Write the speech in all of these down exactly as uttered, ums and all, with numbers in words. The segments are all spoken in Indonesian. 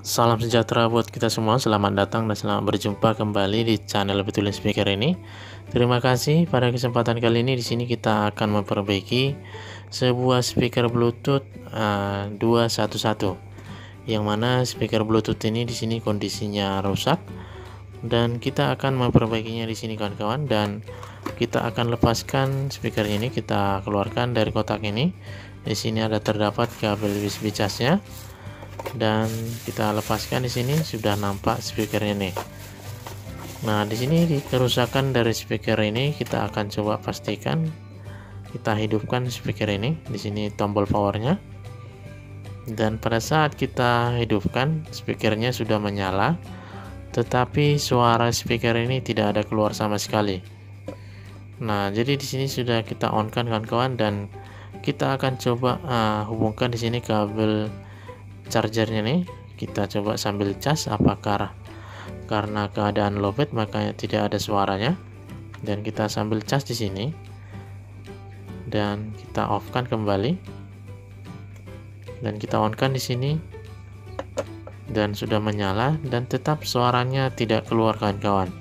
Salam sejahtera buat kita semua, selamat datang dan selamat berjumpa kembali di channel Betulin Speaker ini. Terima kasih. Pada kesempatan kali ini di sini kita akan memperbaiki sebuah speaker Bluetooth uh, dua satu satu, yang mana speaker Bluetooth ini di sini kondisinya rusak dan kita akan memperbaikinya di sini kawan-kawan. Dan kita akan lepaskan speaker ini, kita keluarkan dari kotak ini. Di sini ada terdapat kabel U S B casnya. Dan kita lepaskan. Di sini sudah nampak speakernya nih. Nah, di sini di kerusakan dari speaker ini kita akan coba pastikan. Kita hidupkan speaker ini. Di sini tombol powernya. Dan pada saat kita hidupkan, speakernya sudah menyala, tetapi suara speaker ini tidak ada keluar sama sekali. Nah, jadi di sini sudah kita on kan kawan-kawan, dan kita akan coba uh, hubungkan di sini kabel chargernya nih. Kita coba sambil cas, apakah karena keadaan lowbat makanya tidak ada suaranya. Dan kita sambil cas di sini dan kita off kan kembali dan kita on kan di sini, dan sudah menyala dan tetap suaranya tidak keluar kawan-kawan.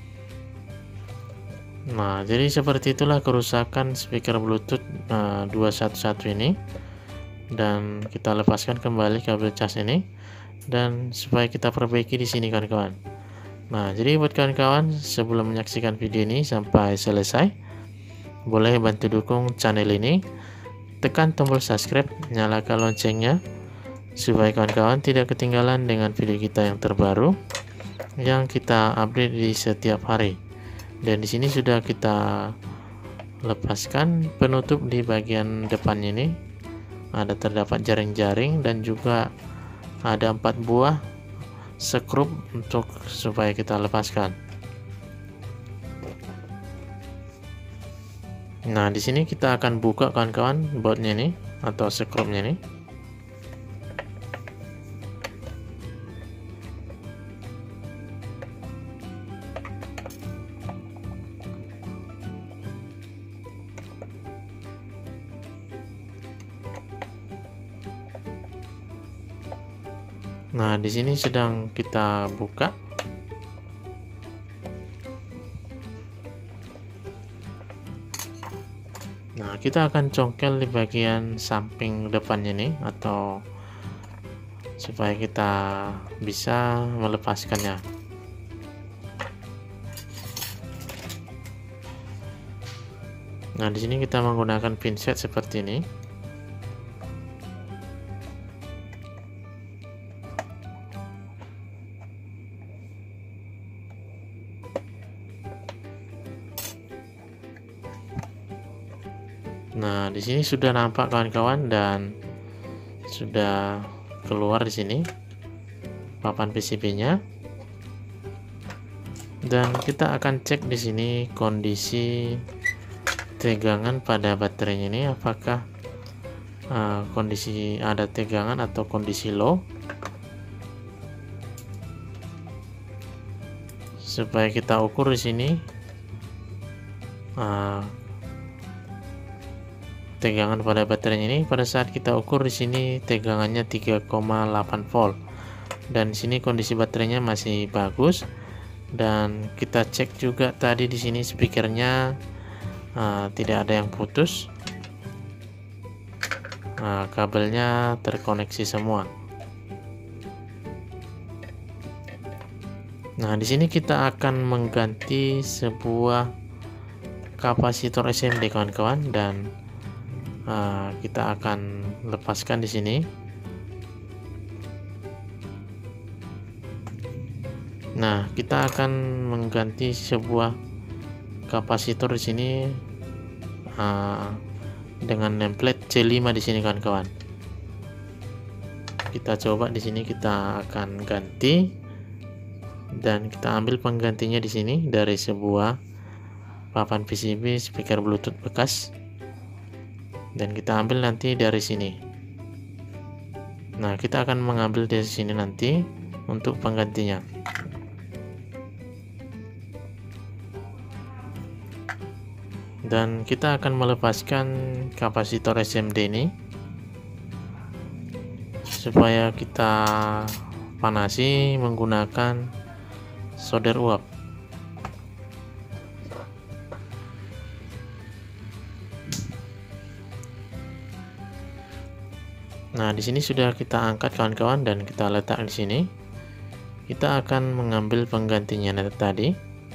Nah, jadi seperti itulah kerusakan speaker Bluetooth uh, dua satu satu ini. Dan kita lepaskan kembali kabel cas ini, dan supaya kita perbaiki di sini kawan-kawan. Nah, jadi buat kawan-kawan, sebelum menyaksikan video ini sampai selesai, boleh bantu dukung channel ini, tekan tombol subscribe, nyalakan loncengnya supaya kawan-kawan tidak ketinggalan dengan video kita yang terbaru yang kita update di setiap hari. Dan di sini sudah kita lepaskan penutup di bagian depannya ini. Ada terdapat jaring-jaring dan juga ada empat buah skrup untuk supaya kita lepaskan. Nah, di sini kita akan buka kawan-kawan bautnya ini atau skrupnya ini. Nah, di sini sedang kita buka. Nah, kita akan congkel di bagian samping depannya nih, atau supaya kita bisa melepaskannya. Nah, di sini kita menggunakan pinset seperti ini. Nah, di sini sudah nampak kawan-kawan, dan sudah keluar di sini papan P C B-nya. Dan kita akan cek di sini kondisi tegangan pada baterainya ini, apakah uh, kondisi ada tegangan atau kondisi low. Supaya kita ukur di sini uh, tegangan pada baterainya ini. Pada saat kita ukur di sini tegangannya tiga koma delapan volt, dan di sini kondisi baterainya masih bagus. Dan kita cek juga tadi di sini speakernya uh, tidak ada yang putus. Nah, kabelnya terkoneksi semua. Nah, di sini kita akan mengganti sebuah kapasitor S M D kawan-kawan, dan Uh, kita akan lepaskan di sini. Nah, kita akan mengganti sebuah kapasitor di sini uh, dengan nameplate C lima di sini kawan-kawan. Kita coba di sini, kita akan ganti, dan kita ambil penggantinya di sini dari sebuah papan P C B speaker Bluetooth bekas. Dan kita ambil nanti dari sini. Nah, kita akan mengambil dari sini nanti untuk penggantinya. Dan kita akan melepaskan kapasitor S M D ini supaya kita panasi menggunakan solder uap. Nah, di sini sudah kita angkat kawan-kawan dan kita letak di sini. Kita akan mengambil penggantinya tadi.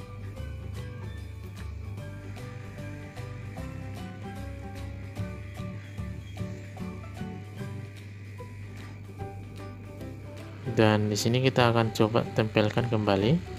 Dan di sini kita akan coba tempelkan kembali.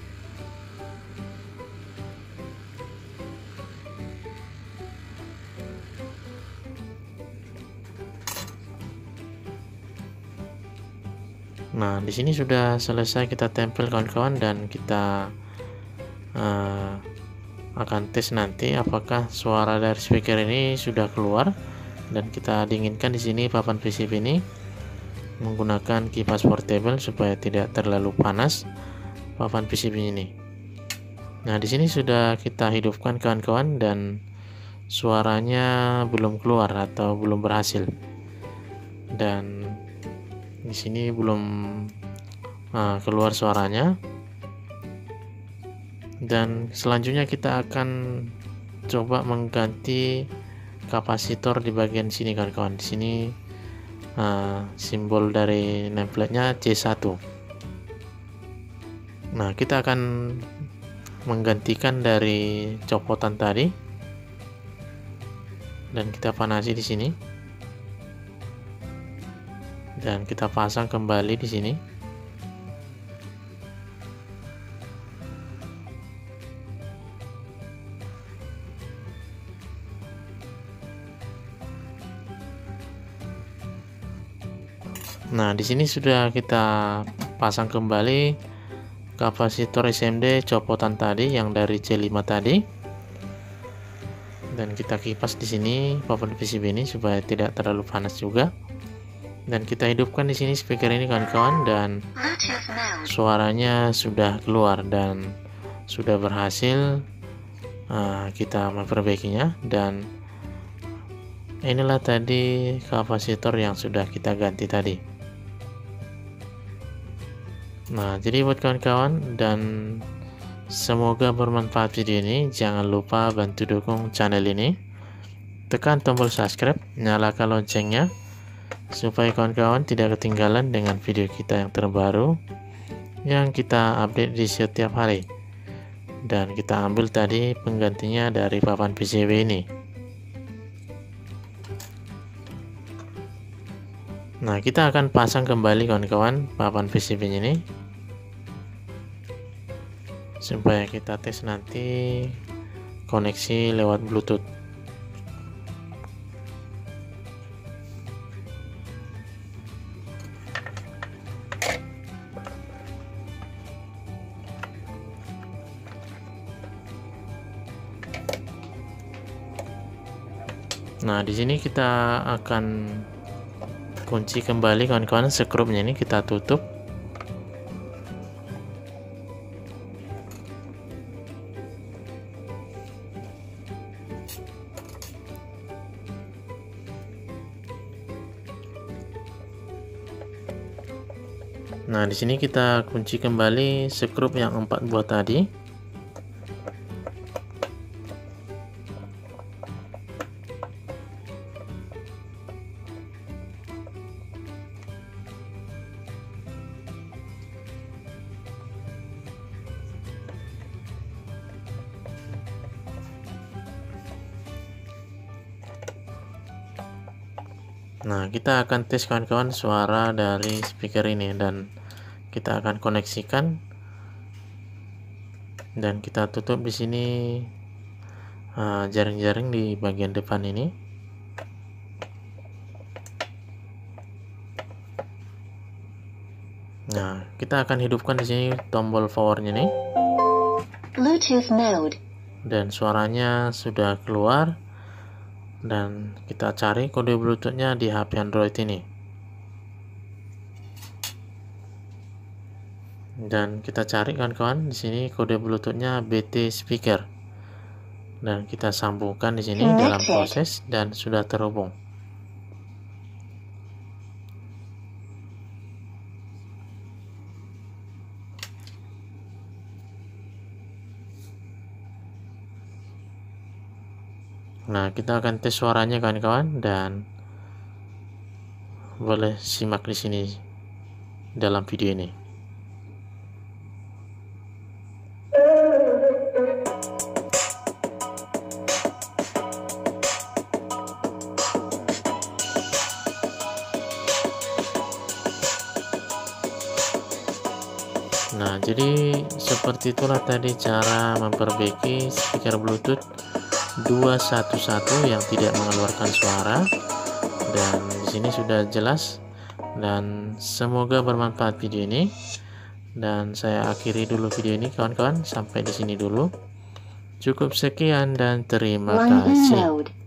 Nah, di sini sudah selesai kita tempel kawan-kawan, dan kita uh, akan tes nanti apakah suara dari speaker ini sudah keluar. Dan kita dinginkan di sini papan P C B ini menggunakan kipas portable supaya tidak terlalu panas papan P C B ini. Nah, di sini sudah kita hidupkan kawan-kawan, dan suaranya belum keluar atau belum berhasil. Dan di sini belum uh, keluar suaranya. Dan selanjutnya kita akan coba mengganti kapasitor di bagian sini kawan-kawan. Di sini uh, simbol dari nameplate-nya C satu. Nah, kita akan menggantikan dari copotan tadi, dan kita panasi di sini. Dan kita pasang kembali di sini. Nah, di sini sudah kita pasang kembali kapasitor S M D copotan tadi yang dari C lima tadi. Dan kita kipas di sini papan P C B ini supaya tidak terlalu panas juga. Dan kita hidupkan di sini speaker ini kawan-kawan, dan suaranya sudah keluar dan sudah berhasil uh, kita memperbaikinya. Dan inilah tadi kapasitor yang sudah kita ganti tadi. Nah, jadi buat kawan-kawan, dan semoga bermanfaat video ini. Jangan lupa bantu dukung channel ini, tekan tombol subscribe, nyalakan loncengnya supaya kawan-kawan tidak ketinggalan dengan video kita yang terbaru yang kita update di setiap hari. Dan kita ambil tadi penggantinya dari papan P C B ini. Nah, kita akan pasang kembali kawan-kawan papan P C B ini supaya kita tes nanti koneksi lewat Bluetooth. Nah, di sini kita akan kunci kembali kawan-kawan skrupnya ini, kita tutup. Nah, di sini kita kunci kembali skrup yang empat buah tadi. Nah, kita akan tes kawan-kawan suara dari speaker ini, dan kita akan koneksikan, dan kita tutup di sini jaring-jaring uh, di bagian depan ini. Nah, kita akan hidupkan di sini tombol powernya nih. Bluetooth mode. Dan suaranya sudah keluar. Dan kita cari kode Bluetoothnya di H P Android ini. Dan kita cari kawan-kawan di sini kode Bluetoothnya B T speaker. Dan kita sambungkan di sini dalam proses, dan sudah terhubung. Nah, kita akan tes suaranya kawan-kawan, dan boleh simak di sini dalam video ini. Nah, jadi seperti itulah tadi cara memperbaiki speaker Bluetooth dua satu satu yang tidak mengeluarkan suara. Dan di sini sudah jelas, dan semoga bermanfaat video ini. Dan saya akhiri dulu video ini kawan-kawan, sampai di sini dulu. Cukup sekian dan terima kasih.